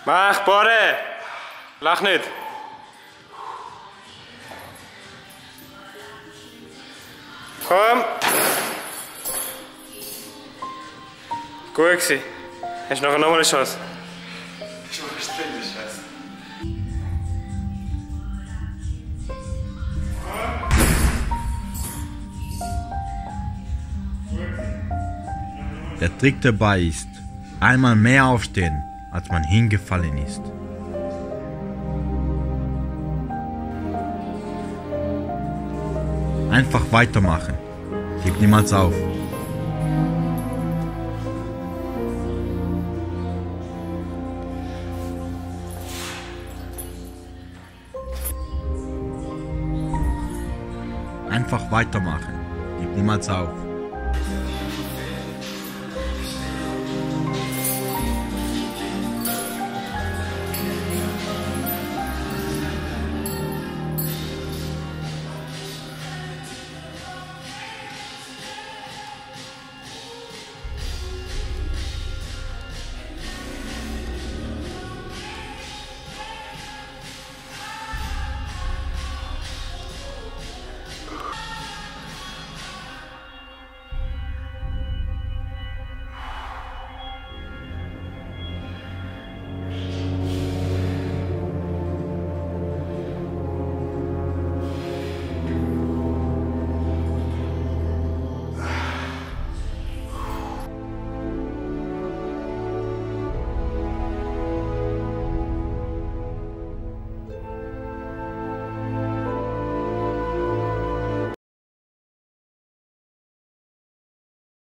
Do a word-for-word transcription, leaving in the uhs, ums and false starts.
Mach, Borde! Lach nicht! Komm! Gut gewesen. Hast du nachher nochmal eine Chance? Du hast eine Chance. Der Trick dabei ist, einmal mehr aufstehen, als man hingefallen ist. Einfach weitermachen. Gib niemals auf. Einfach weitermachen. Gib niemals auf.